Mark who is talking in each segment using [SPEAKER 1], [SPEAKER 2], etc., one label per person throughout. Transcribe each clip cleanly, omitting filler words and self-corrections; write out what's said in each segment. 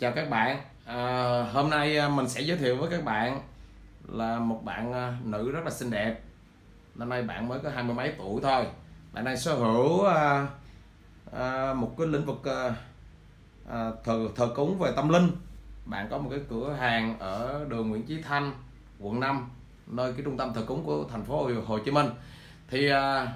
[SPEAKER 1] Chào các bạn. Hôm nay mình sẽ giới thiệu với các bạn là một bạn nữ rất là xinh đẹp. Năm nay bạn mới có 20 mấy tuổi thôi. Bạn đang sở hữu một cái lĩnh vực thờ cúng về tâm linh. Bạn có một cái cửa hàng ở đường Nguyễn Chí Thanh, quận 5, nơi cái trung tâm thờ cúng của thành phố Hồ Chí Minh. Thì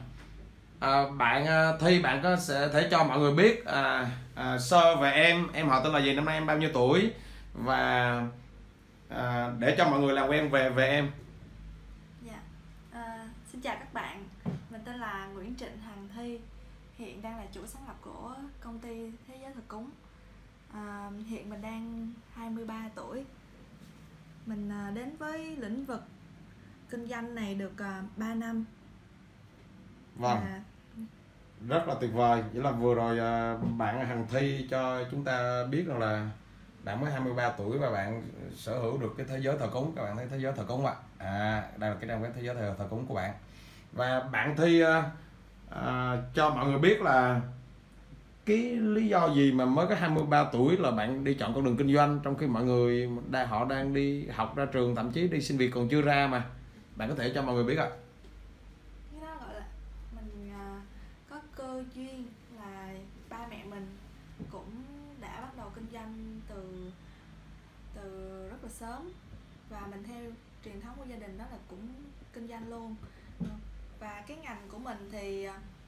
[SPEAKER 1] bạn có sẽ thể cho mọi người biết sơ về em họ tên là gì, năm nay em bao nhiêu tuổi, và để cho mọi người làm quen về em.
[SPEAKER 2] Dạ, xin chào các bạn, mình tên là Nguyễn Trịnh Hằng Thi, hiện đang là chủ sáng lập của công ty Thế Giới Thờ Cúng. Hiện mình đang 23 tuổi. Mình đến với lĩnh vực kinh doanh này được 3 năm.
[SPEAKER 1] Vâng, rất là tuyệt vời. Vậy là vừa rồi bạn Hằng Thi cho chúng ta biết rằng là bạn mới 23 tuổi và bạn sở hữu được cái thế giới thờ cúng. Các bạn thấy thế giới thờ cúng ạ? Đây là cái trang web thế giới thờ cúng của bạn. Và bạn Thi cho mọi người biết là cái lý do gì mà mới có 23 tuổi là bạn đi chọn con đường kinh doanh, trong khi mọi người họ đang đi học ra trường, thậm chí đi xin việc còn chưa ra mà. Bạn có thể cho mọi người biết ạ?
[SPEAKER 2] Cái đó gọi là mình có cơ duyên là ba mẹ mình cũng đã bắt đầu kinh doanh từ rất là sớm, và mình theo truyền thống của gia đình đó là cũng kinh doanh luôn. Và cái ngành của mình thì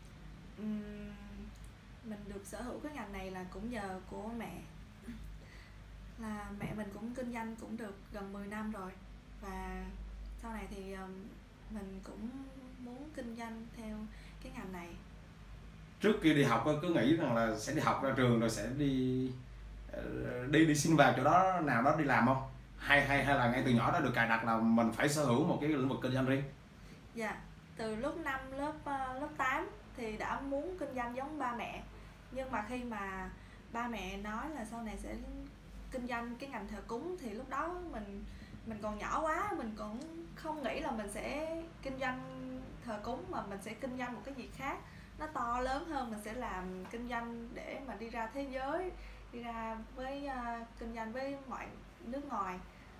[SPEAKER 2] mình được sở hữu cái ngành này là cũng nhờ của mẹ. Là mẹ mình cũng kinh doanh cũng được gần 10 năm rồi, và sau này thì mình cũng muốn kinh doanh theo cái ngành này.
[SPEAKER 1] Trước khi đi học cứ nghĩ rằng là sẽ đi học ra trường rồi sẽ đi xin vào chỗ đó nào đó đi làm không, hay là ngay từ nhỏ đã được cài đặt là mình phải sở hữu một cái lĩnh vực kinh doanh riêng?
[SPEAKER 2] Dạ, từ lúc lớp 8 thì đã muốn kinh doanh giống ba mẹ, nhưng mà khi mà ba mẹ nói là sau này sẽ kinh doanh cái ngành thờ cúng thì lúc đó mình còn nhỏ quá, mình còn không nghĩ là mình sẽ kinh doanh thờ cúng, mà mình sẽ kinh doanh một cái gì khác nó to lớn hơn. Mình sẽ làm kinh doanh để mà đi ra thế giới, đi ra với kinh doanh với mọi nước ngoài.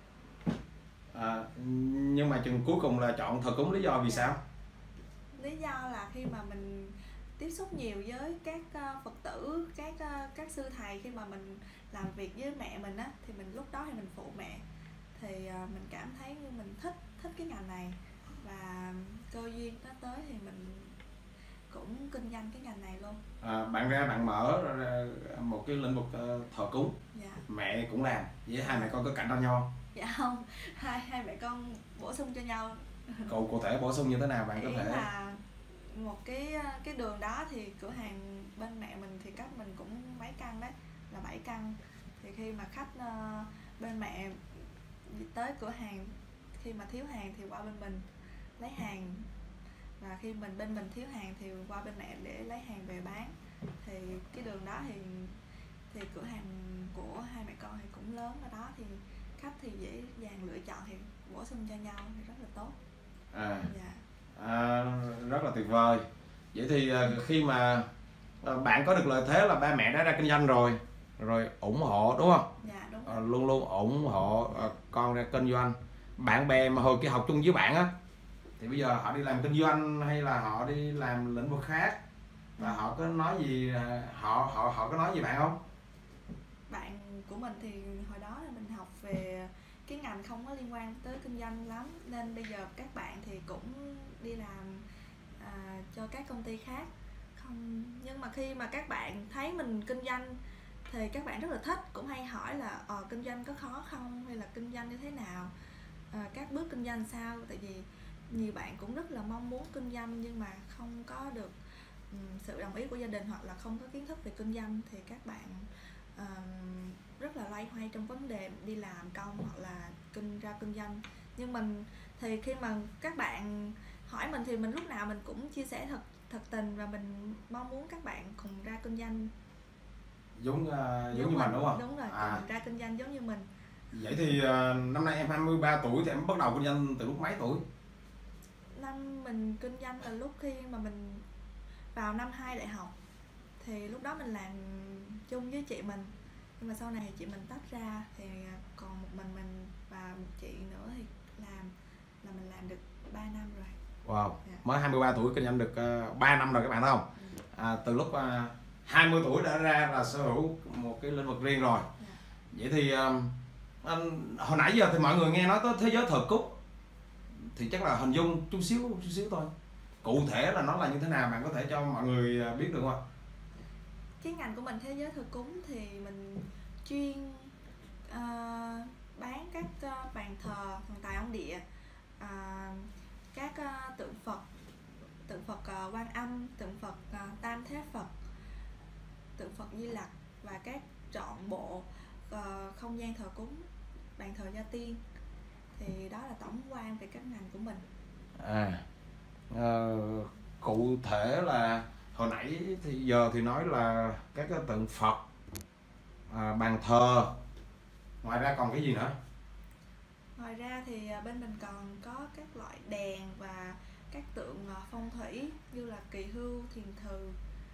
[SPEAKER 1] Nhưng mà chừng cuối cùng là chọn thờ cúng, lý do vì sao?
[SPEAKER 2] Lý do là khi mà mình tiếp xúc nhiều với các Phật tử, các sư thầy, khi mà mình làm việc với mẹ mình á, thì mình lúc đó thì mình phụ mẹ, thì mình cảm thấy như mình thích cái ngành này, và cơ duyên nó tới thì mình cũng kinh doanh cái ngành này luôn.
[SPEAKER 1] Bạn mở ra một cái lĩnh vực thờ cúng.
[SPEAKER 2] Dạ.
[SPEAKER 1] Mẹ cũng làm, với hai mẹ con có cạnh tranh nhau không?
[SPEAKER 2] Dạ không, hai mẹ con bổ sung cho nhau.
[SPEAKER 1] Cụ thể bổ sung như thế nào bạn có thể?
[SPEAKER 2] Là một cái đường đó thì cửa hàng bên mẹ mình thì cách mình cũng mấy căn đấy, là 7 căn. Thì khi mà khách bên mẹ tới cửa hàng, khi mà thiếu hàng thì qua bên mình lấy hàng, và khi bên mình thiếu hàng thì qua bên mẹ để lấy hàng về bán. Thì cái đường đó thì cửa hàng của hai mẹ con thì cũng lớn ở đó, thì khách thì dễ dàng lựa chọn, thì bổ sung cho nhau thì rất là tốt. Dạ.
[SPEAKER 1] Rất là tuyệt vời. Vậy thì khi mà bạn có được lợi thế là ba mẹ đã ra kinh doanh rồi ủng hộ, đúng không?
[SPEAKER 2] Dạ, đúng rồi.
[SPEAKER 1] Luôn luôn ủng hộ con ra kinh doanh. Bạn bè mà hồi kia học chung với bạn á, thì bây giờ họ đi làm kinh doanh hay là họ đi làm lĩnh vực khác, và họ có nói gì, họ có nói gì bạn không?
[SPEAKER 2] Bạn của mình thì hồi đó là mình học về cái ngành không có liên quan tới kinh doanh lắm, nên bây giờ các bạn thì cũng đi làm cho các công ty khác. Nhưng mà khi mà các bạn thấy mình kinh doanh thì các bạn rất là thích, cũng hay hỏi là kinh doanh có khó không, hay là kinh doanh như thế nào, các bước kinh doanh sao. Tại vì nhiều bạn cũng rất là mong muốn kinh doanh nhưng mà không có được sự đồng ý của gia đình, hoặc là không có kiến thức về kinh doanh, thì các bạn rất là loay hoay trong vấn đề đi làm công hoặc là kinh doanh. Nhưng mình thì khi mà các bạn hỏi mình thì mình lúc nào mình cũng chia sẻ thật tình, và mình mong muốn các bạn cùng ra kinh doanh
[SPEAKER 1] Giống như mình, đúng không?
[SPEAKER 2] Đúng rồi, cùng ra kinh doanh giống như mình.
[SPEAKER 1] Vậy thì năm nay em 23 tuổi thì em bắt đầu kinh doanh từ lúc mấy tuổi?
[SPEAKER 2] Năm mình kinh doanh là lúc khi mà mình vào năm 2 đại học, thì lúc đó mình làm chung với chị mình. nhưng mà sau này chị mình tách ra thì còn một mình và một chị nữa thì mình làm được 3 năm rồi.
[SPEAKER 1] Wow, mới 23 tuổi kinh doanh được 3 năm rồi các bạn thấy không? Từ lúc 20 tuổi đã ra là sở hữu một cái lĩnh vực riêng rồi. Vậy thì hồi nãy giờ thì mọi người nghe nói tới thế giới thờ cúng thì chắc là hình dung chút xíu thôi. Cụ thể là nó là như thế nào, bạn có thể cho mọi người biết được không ạ?
[SPEAKER 2] Cái ngành của mình thế giới thờ cúng thì mình chuyên bán các bàn thờ thần tài ông địa, các tượng Phật Quan Âm, tượng Phật Tam Thế Phật, tượng Phật Di Lặc và các trọn bộ không gian thờ cúng, bàn thờ gia tiên. Thì đó là tổng quan về các ngành của mình.
[SPEAKER 1] Cụ thể là hồi nãy thì giờ thì nói là các cái tượng Phật, bàn thờ, ngoài ra còn cái gì nữa?
[SPEAKER 2] Ngoài ra thì bên mình còn có các loại đèn và các tượng phong thủy như là kỳ hưu, thiền thừ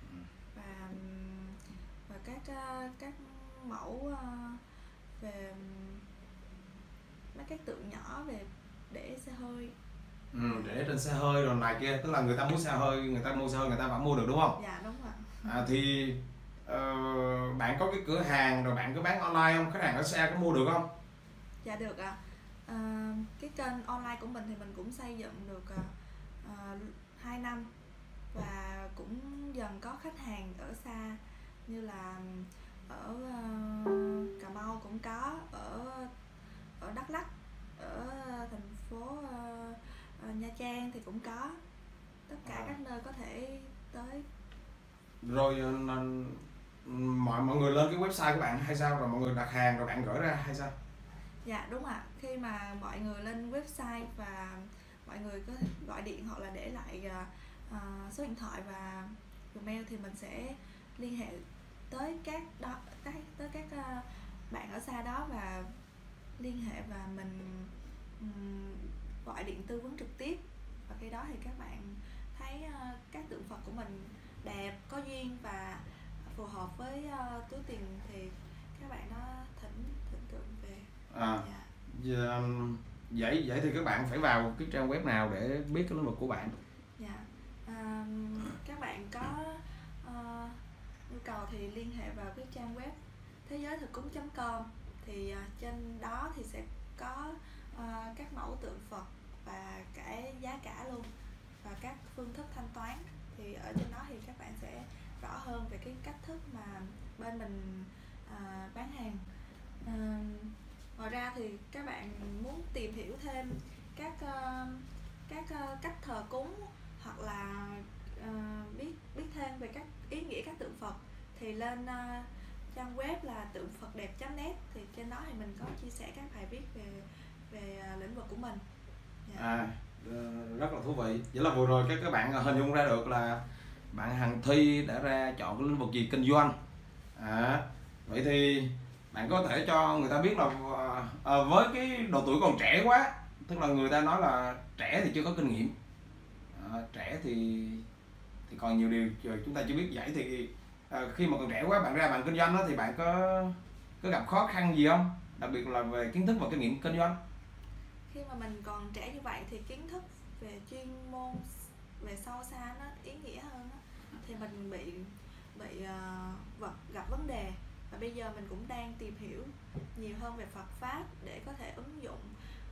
[SPEAKER 2] và các mẫu về mấy cái tượng nhỏ về để xe hơi.
[SPEAKER 1] Để trên xe hơi rồi này kia, tức là người ta mua xe hơi người ta vẫn mua được đúng không?
[SPEAKER 2] Dạ đúng rồi.
[SPEAKER 1] Thì bạn có cái cửa hàng rồi bạn có bán online không? Khách hàng ở xe có mua được không?
[SPEAKER 2] Dạ được ạ. Cái kênh online của mình thì mình cũng xây dựng được 2 năm và cũng dần có khách hàng ở xa như là ở Cà Mau cũng có, ở Đắk Lắk, ở thành phố Nha Trang thì cũng có, tất cả các nơi có thể tới.
[SPEAKER 1] Rồi mọi người lên cái website của bạn hay sao, rồi mọi người đặt hàng rồi bạn gửi ra hay sao?
[SPEAKER 2] Dạ đúng ạ. Khi mà mọi người lên website và mọi người có gọi điện hoặc là để lại số điện thoại và email thì mình sẽ liên hệ tới các bạn ở xa đó và liên hệ và mình gọi điện tư vấn trực tiếp. Và khi đó thì các bạn thấy các tượng Phật của mình đẹp, có duyên và phù hợp với túi tiền thì các bạn đó thỉnh tượng về.
[SPEAKER 1] Vậy thì các bạn phải vào cái trang web nào để biết cái lĩnh vực của bạn?
[SPEAKER 2] Các bạn có nhu cầu thì liên hệ vào cái trang web thế giới thờ cúng.com thì trên đó thì sẽ có các mẫu tượng Phật và cả giá cả luôn và các phương thức thanh toán. Thì ở trên đó thì các bạn sẽ rõ hơn về cái cách thức mà bên mình bán hàng. Ngoài ra thì các bạn muốn tìm hiểu thêm các cách thờ cúng hoặc là biết thêm về các ý nghĩa các tượng Phật thì lên trang web là tượng-phật-đẹp.net thì trên đó thì mình có chia sẻ các bài viết về lĩnh vực của mình.
[SPEAKER 1] Rất là thú vị. Vậy là vừa rồi các bạn hình dung ra được là bạn Hằng Thi đã ra chọn cái lĩnh vực gì kinh doanh. Vậy thì bạn có thể cho người ta biết là với cái độ tuổi còn trẻ quá, tức là người ta nói là trẻ thì chưa có kinh nghiệm, trẻ thì còn nhiều điều chúng ta chưa biết. Vậy thì khi mà còn trẻ quá bạn ra bạn kinh doanh đó, thì bạn có gặp khó khăn gì không, đặc biệt là về kiến thức và kinh nghiệm kinh doanh?
[SPEAKER 2] Khi mà mình còn trẻ như vậy thì kiến thức về chuyên môn, về sâu xa nó ý nghĩa hơn đó, thì mình bị gặp vấn đề. Và bây giờ mình cũng đang tìm hiểu nhiều hơn về Phật pháp để có thể ứng dụng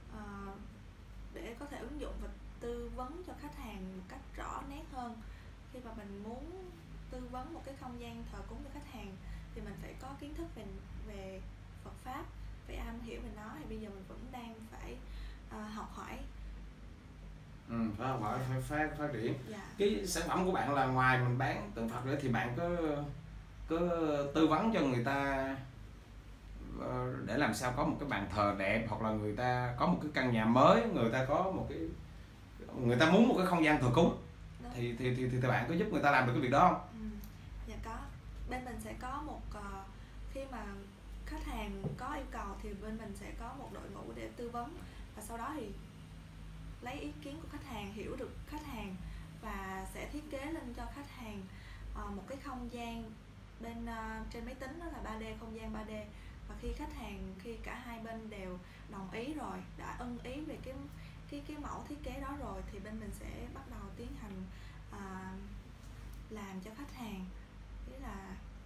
[SPEAKER 2] và tư vấn cho khách hàng một cách rõ nét hơn. Khi mà mình muốn tư vấn một cái không gian thờ cúng cho khách hàng thì mình phải có kiến thức về Phật pháp, phải am hiểu về nó. Thì bây giờ mình vẫn đang phải học hỏi.
[SPEAKER 1] Phải học hỏi, phải phát triển.
[SPEAKER 2] Dạ.
[SPEAKER 1] Cái sản phẩm của bạn là ngoài mình bán tượng Phật đấy thì bạn có tư vấn cho người ta để làm sao có một cái bàn thờ đẹp, hoặc là người ta có một cái căn nhà mới, người ta muốn một cái không gian thờ cúng thì bạn có giúp người ta làm được cái việc đó không?
[SPEAKER 2] Dạ có. Bên mình sẽ có một khi mà khách hàng có yêu cầu thì bên mình sẽ có một đội ngũ để tư vấn, và sau đó thì lấy ý kiến của khách hàng, hiểu được khách hàng và sẽ thiết kế lên cho khách hàng một cái không gian bên trên máy tính, đó là 3D, không gian 3D. Và khi cả hai bên đều đồng ý rồi, đã ưng ý về cái mẫu thiết kế đó rồi, thì bên mình sẽ bắt đầu tiến hành làm cho khách hàng, nghĩa là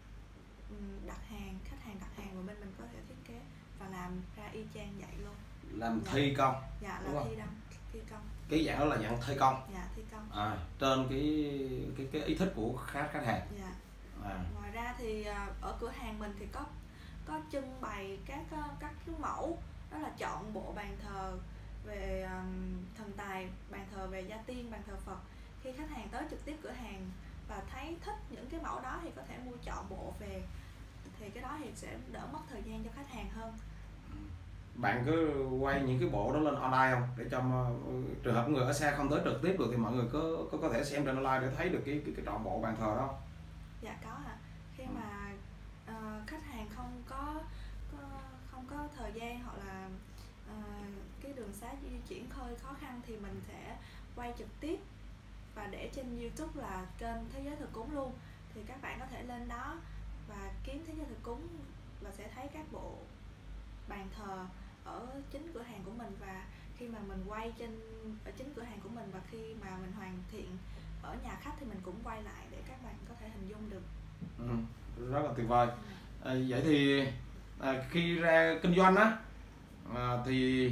[SPEAKER 2] khách hàng đặt hàng và bên mình có thể thiết kế và làm ra y chang vậy luôn.
[SPEAKER 1] Làm thi công.
[SPEAKER 2] Dạ, là thi công.
[SPEAKER 1] Cái dạng đó là dạng thi công.
[SPEAKER 2] Dạ, thi công.
[SPEAKER 1] Trên cái ý thích của khách hàng.
[SPEAKER 2] Dạ. Ngoài ra thì ở cửa hàng mình thì có trưng bày các cái mẫu, đó là chọn bộ bàn thờ về thần tài, bàn thờ về gia tiên, bàn thờ Phật. Khi khách hàng tới trực tiếp cửa hàng và thấy thích những cái mẫu đó thì có thể mua chọn bộ về, thì cái đó thì sẽ đỡ mất thời gian cho khách hàng hơn.
[SPEAKER 1] Bạn cứ quay những cái bộ đó lên online không, để cho trường hợp người ở xa không tới trực tiếp được thì mọi người có thể xem trên online để thấy được cái trọn bộ bàn thờ đó?
[SPEAKER 2] Dạ có ạ. Khi mà khách hàng không có thời gian hoặc là cái đường xá di chuyển hơi khó khăn thì mình sẽ quay trực tiếp và để trên YouTube là kênh Thế Giới Thờ Cúng luôn, thì các bạn có thể lên đó và kiếm Thế Giới Thờ Cúng và sẽ thấy các bộ bàn thờ ở chính cửa hàng của mình. Và khi mà mình quay ở chính cửa hàng của mình và khi mà mình hoàn thiện ở nhà khách thì mình cũng quay lại để các bạn có thể hình dung được.
[SPEAKER 1] Rất là tuyệt vời. Vậy thì khi ra kinh doanh á thì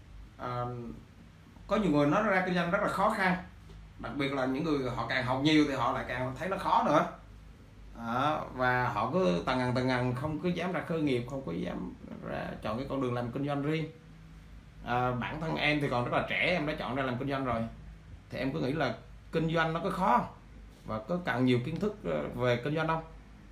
[SPEAKER 1] có nhiều người nói ra kinh doanh rất là khó khăn, đặc biệt là những người họ càng học nhiều thì họ lại càng thấy nó khó nữa. Và họ cứ tầng ngần không có dám ra khởi nghiệp, không có dám ra chọn cái con đường làm kinh doanh riêng. Bản thân em thì còn rất là trẻ, em đã chọn ra làm kinh doanh rồi, thì em có nghĩ là kinh doanh nó có khó không? Và có cần nhiều kiến thức về kinh doanh không?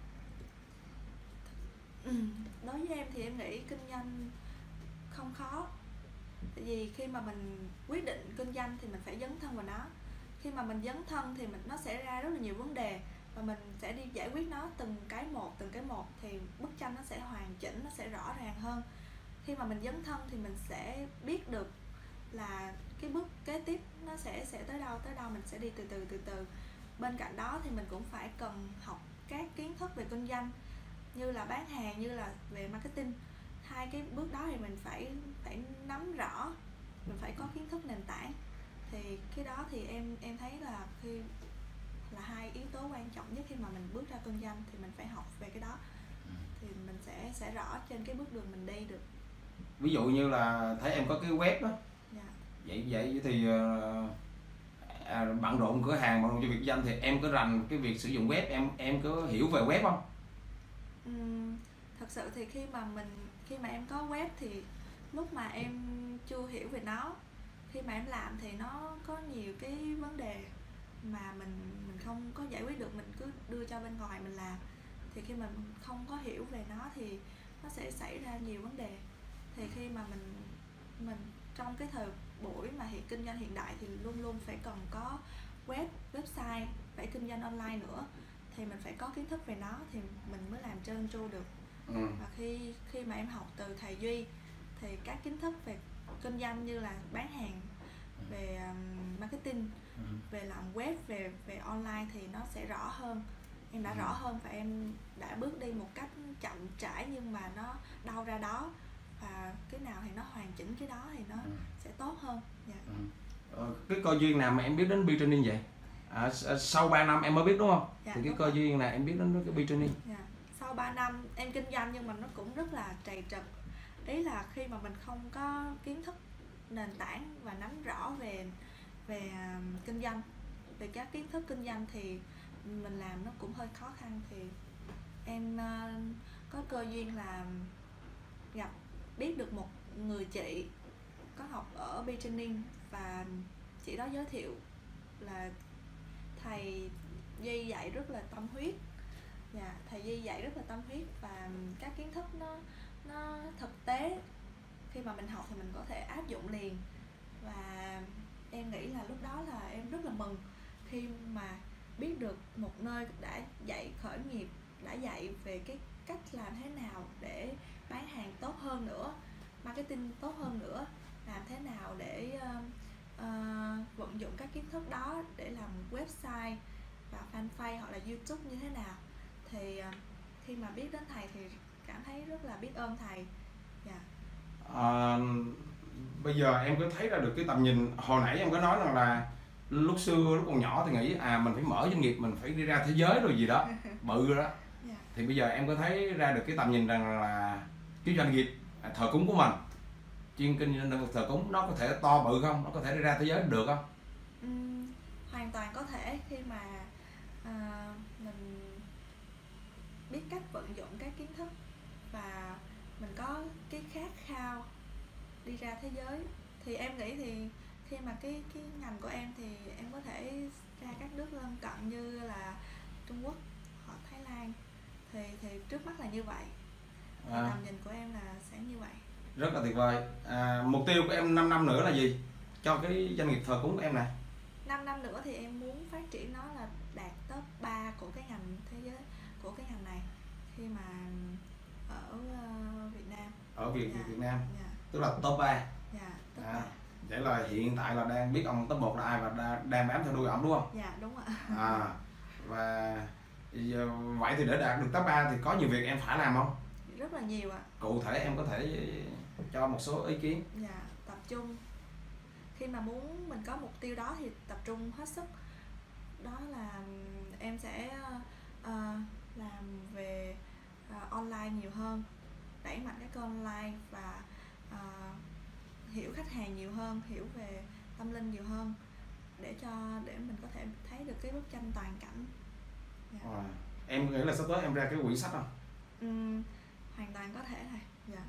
[SPEAKER 2] Đối với em thì em nghĩ kinh doanh không khó. Tại vì khi mà mình quyết định kinh doanh thì mình phải dấn thân vào nó. Khi mà mình dấn thân thì nó sẽ ra rất là nhiều vấn đề và mình sẽ đi giải quyết nó từng cái một thì bức tranh nó sẽ hoàn chỉnh, nó sẽ rõ ràng hơn. Khi mà mình dấn thân thì mình sẽ biết được là cái bước kế tiếp nó sẽ tới đâu mình sẽ đi từ từ. Bên cạnh đó thì mình cũng phải cần học các kiến thức về kinh doanh như là bán hàng, như là về marketing. Hai cái bước đó thì mình phải nắm rõ, mình phải có kiến thức nền tảng. Thì cái đó thì em thấy là hai yếu tố quan trọng nhất khi mà mình bước ra kinh doanh, thì mình phải học về cái đó thì mình sẽ rõ trên cái bước đường mình đi được.
[SPEAKER 1] Ví dụ như là thấy em có cái web đó.
[SPEAKER 2] Dạ.
[SPEAKER 1] Vậy thì bận rộn cửa hàng, bận rộn cho việc kinh doanh thì em có rành cái việc sử dụng web, em có hiểu về web không?
[SPEAKER 2] Thật sự thì khi mà em có web thì lúc mà em chưa hiểu về nó, khi mà em làm thì nó có nhiều cái vấn đề mà mình không có giải quyết được, mình cứ đưa cho bên ngoài mình làm, thì khi mà mình không có hiểu về nó thì nó sẽ xảy ra nhiều vấn đề. Thì khi mà mình trong cái thời buổi mà kinh doanh hiện đại thì luôn luôn phải cần có website, phải kinh doanh online nữa, thì mình phải có kiến thức về nó thì mình mới làm trơn tru được. Và khi mà em học từ thầy Duy thì các kiến thức về kinh doanh như là bán hàng, về marketing, về làm web, về online thì nó sẽ rõ hơn. Em đã rõ hơn và em đã bước đi một cách chậm rãi nhưng mà nó đâu ra đó, và cái nào thì nó hoàn chỉnh cái đó thì nó sẽ tốt hơn.
[SPEAKER 1] Cái cơ duyên nào mà em biết đến B-Training vậy? Sau 3 năm em mới biết đúng không? Thì cái cơ duyên nào em biết đến cái B-Training?
[SPEAKER 2] Sau 3 năm em kinh doanh nhưng mà nó cũng rất là trầy trật. Ý là khi mà mình không có kiến thức nền tảng và nắm rõ về kinh doanh, về các kiến thức kinh doanh thì mình làm nó cũng hơi khó khăn. Thì em có cơ duyên là biết được một người chị có học ở B-Training và chị đó giới thiệu là thầy Duy dạy rất là tâm huyết. Thầy Duy dạy rất là tâm huyết và các kiến thức nó thực tế, khi mà mình học thì mình có thể áp dụng liền. Và em nghĩ là lúc đó là em rất là mừng khi mà biết được một nơi đã dạy khởi nghiệp, đã dạy về cái cách làm thế nào để bán hàng tốt hơn nữa, marketing tốt hơn nữa, làm thế nào để vận dụng các kiến thức đó để làm website và fanpage hoặc là YouTube như thế nào. Thì khi mà biết đến thầy thì cảm thấy rất là biết ơn thầy. Dạ.
[SPEAKER 1] Bây giờ em có thấy ra được cái tầm nhìn hồi nãy em có nói rằng là lúc xưa lúc còn nhỏ thì nghĩ mình phải mở doanh nghiệp, mình phải đi ra thế giới rồi gì đó bự rồi đó.
[SPEAKER 2] Dạ.
[SPEAKER 1] Thì bây giờ em có thấy ra được cái tầm nhìn rằng là cái doanh nghiệp thờ cúng của mình, chuyên kinh doanh thờ cúng, nó có thể to bự không, nó có thể đi ra thế giới được không?
[SPEAKER 2] Hoàn toàn có thể, khi mà mình biết cách vận dụng các kiến thức và mình có cái khát khao đi ra thế giới. Thì em nghĩ thì khi mà cái ngành của em thì em có thể ra các nước lân cận như là Trung Quốc hoặc Thái Lan, thì trước mắt là như vậy. Thì tầm nhìn của em là sẽ như vậy.
[SPEAKER 1] Rất là tuyệt vời. Mục tiêu của em 5 năm nữa là gì cho cái doanh nghiệp thờ cúng của em này?
[SPEAKER 2] 5 năm nữa thì em muốn phát triển nó là đạt top 3 của cái ngành thế giới, của cái ngành này khi mà ở Việt Nam.
[SPEAKER 1] Ở Việt Nam.
[SPEAKER 2] Dạ.
[SPEAKER 1] Tức là top 3.
[SPEAKER 2] Dạ, top 3.
[SPEAKER 1] Vậy là hiện tại là đang biết ông top 1 là ai và đang bám theo đuôi ổng đúng không?
[SPEAKER 2] Dạ, đúng ạ.
[SPEAKER 1] Và vậy thì để đạt được top 3 thì có nhiều việc em phải làm không?
[SPEAKER 2] Rất là nhiều ạ.
[SPEAKER 1] Cụ thể em có thể cho một số ý kiến.
[SPEAKER 2] Dạ, tập trung. Khi mà muốn mình có mục tiêu đó thì tập trung hết sức. Đó là em sẽ làm về online nhiều hơn, đẩy mạnh các kênh online và hiểu khách hàng nhiều hơn, hiểu về tâm linh nhiều hơn để mình có thể thấy được cái bức tranh toàn cảnh. Dạ.
[SPEAKER 1] Em nghĩ là sắp tới em ra cái quyển sách không?
[SPEAKER 2] Hoàn toàn có thể này. Dạ.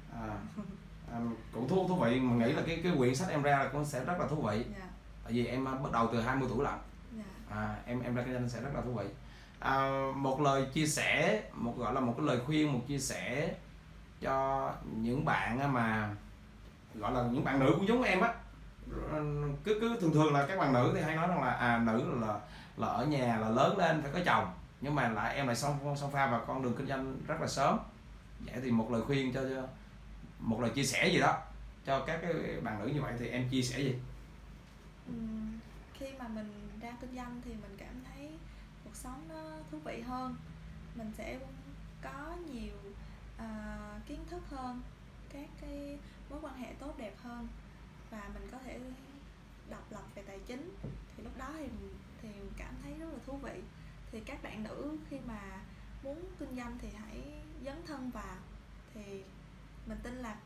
[SPEAKER 1] Cũng thú vị, mình nghĩ là cái quyển sách em ra là cũng sẽ rất là thú vị.
[SPEAKER 2] Dạ.
[SPEAKER 1] Tại vì em bắt đầu từ 20 tuổi lận.
[SPEAKER 2] Dạ.
[SPEAKER 1] Em ra kinh doanh sẽ rất là thú vị. Một lời chia sẻ, gọi là một cái lời khuyên, một chia sẻ cho những bạn mà gọi là những bạn nữ cũng giống em á, cứ thường là các bạn nữ thì hay nói rằng là nữ là ở nhà là lớn lên phải có chồng, nhưng mà lại em lại xông pha vào con đường kinh doanh rất là sớm. Vậy thì một lời khuyên cho một lời chia sẻ gì đó cho các cái bạn nữ như vậy thì em chia sẻ gì?
[SPEAKER 2] Khi mà mình ra kinh doanh thì mình cảm thấy cuộc sống nó thú vị hơn, mình sẽ có nhiều kiến thức hơn, các cái mối quan hệ tốt đẹp hơn và mình có thể độc lập về tài chính. Thì lúc đó thì cảm thấy rất là thú vị. Thì các bạn nữ khi mà muốn kinh doanh thì hãy dấn thân vào, thì mình tin là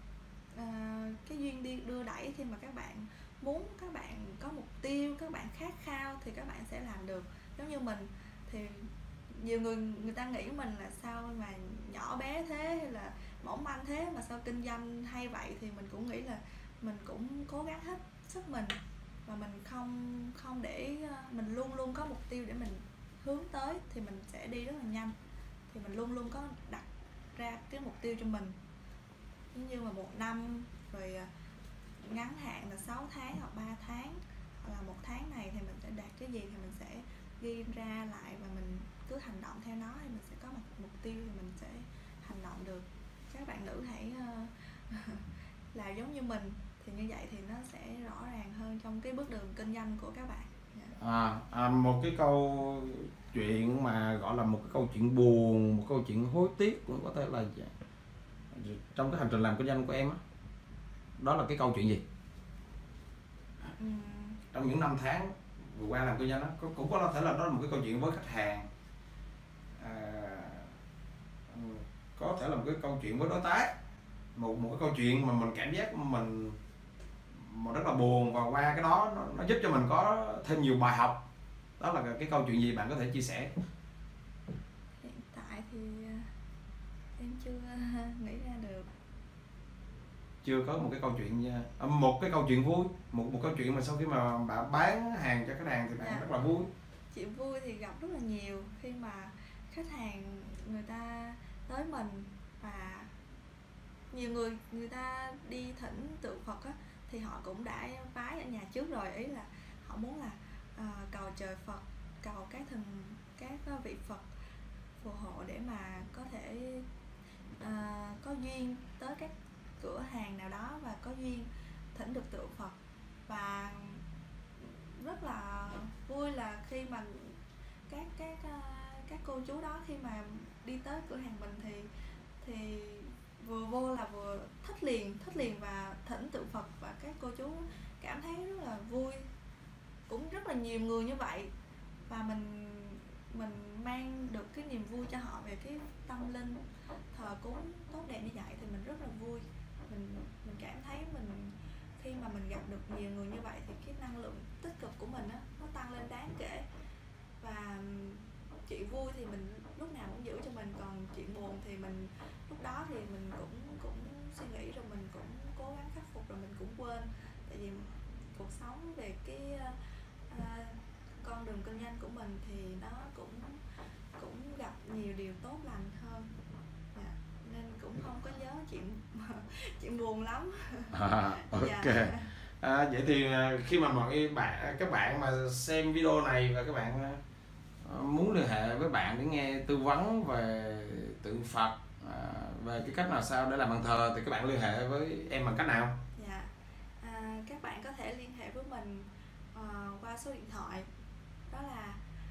[SPEAKER 2] cái duyên đưa đẩy. Khi mà các bạn muốn, các bạn có mục tiêu, các bạn khát khao thì các bạn sẽ làm được. Giống như mình thì nhiều người ta nghĩ mình là sao mà nhỏ bé thế hay là mỏng manh thế mà sao kinh doanh hay vậy, thì mình cũng nghĩ là mình cũng cố gắng hết sức mình và mình không để mình luôn luôn có mục tiêu để mình hướng tới thì mình sẽ đi rất là nhanh. Thì mình luôn luôn có đặt ra cái mục tiêu cho mình, như mà 1 năm rồi ngắn hạn là 6 tháng hoặc 3 tháng hoặc là 1 tháng này thì mình sẽ đạt cái gì thì mình sẽ ghi ra lại và mình cứ hành động theo nó thì mình sẽ có một mục tiêu thì mình sẽ hành động được. Các bạn nữ hãy làm giống như mình thì như vậy thì nó sẽ rõ ràng hơn trong cái bước đường kinh doanh của các bạn.
[SPEAKER 1] Một cái câu chuyện mà gọi là một cái câu chuyện buồn, một câu chuyện hối tiếc cũng có thể là trong cái hành trình làm kinh doanh của em á, đó là cái câu chuyện gì? Trong những năm tháng vừa qua làm kinh doanh đó, cũng có thể là đó là một cái câu chuyện với khách hàng, có thể là một cái câu chuyện với đối tác, một cái câu chuyện mà mình cảm giác mình rất là buồn, và qua cái đó nó giúp cho mình có thêm nhiều bài học. Đó là cái câu chuyện gì bạn có thể chia sẻ?
[SPEAKER 2] Hiện tại thì em chưa nghĩ ra được.
[SPEAKER 1] Chưa có một cái câu chuyện, một cái câu chuyện vui, một câu chuyện mà sau khi mà bạn bán hàng cho khách hàng thì bạn rất là vui.
[SPEAKER 2] Chuyện vui thì gặp rất là nhiều, khi mà khách hàng người ta tới mình và nhiều người ta đi thỉnh tượng Phật á, thì họ cũng đã vái ở nhà trước rồi, ý là họ muốn là cầu trời Phật, cầu các vị Phật phù hộ để mà có thể có duyên tới các cửa hàng nào đó và có duyên thỉnh được tượng Phật. Và rất là vui là khi mà các cô chú đó khi mà đi tới cửa hàng mình thì vừa vô là vừa thích liền và thỉnh tượng Phật, và các cô chú cảm thấy rất là vui. Cũng rất là nhiều người như vậy, và mình mang được cái niềm vui cho họ về cái tâm linh thờ cúng tốt đẹp như vậy thì mình rất là vui. Mình cảm thấy mình khi mà mình gặp được nhiều người như vậy thì cái năng lượng tích cực của mình á nó tăng lên đáng kể. Và chuyện vui thì mình lúc nào cũng giữ cho mình, còn chuyện buồn thì mình lúc đó thì mình cũng suy nghĩ rồi mình cũng cố gắng khắc phục rồi mình cũng quên. Tại vì cuộc sống về cái con đường kinh doanh của mình thì nó cũng gặp nhiều điều tốt lành hơn, nên cũng không có nhớ chuyện buồn lắm.
[SPEAKER 1] Ok. Vậy thì khi mà các bạn mà xem video này và các bạn muốn liên hệ với bạn để nghe tư vấn về tượng Phật, về cái cách nào sao để làm bàn thờ, thì các bạn liên hệ với em bằng cách nào?
[SPEAKER 2] Các bạn có thể liên hệ với mình qua số điện thoại đó là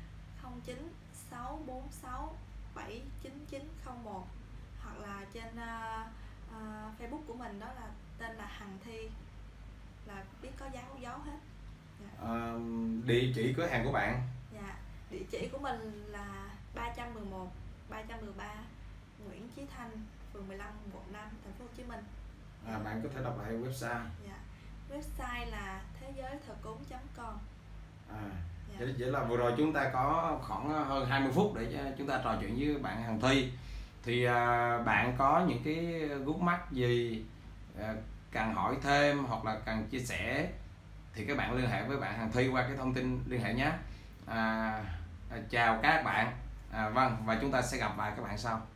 [SPEAKER 2] 0964679901, hoặc là trên Facebook của mình đó là tên là Hằng Thi, là biết có dấu hết.
[SPEAKER 1] Địa chỉ cửa hàng của bạn?
[SPEAKER 2] Địa chỉ của mình là 311 313 Nguyễn Chí Thanh, phường 15, quận 5, thành phố Hồ Chí Minh.
[SPEAKER 1] Bạn có thể đọc lại website.
[SPEAKER 2] Website là thezới-thờ-cúng.com.
[SPEAKER 1] Vậy là vừa rồi chúng ta có khoảng hơn 20 phút để chúng ta trò chuyện với bạn Hằng Thi. Thì bạn có những cái gút mắt gì cần hỏi thêm hoặc là cần chia sẻ thì các bạn liên hệ với bạn Hằng Thi qua cái thông tin liên hệ nhé. Chào các bạn. Vâng, và chúng ta sẽ gặp lại các bạn sau.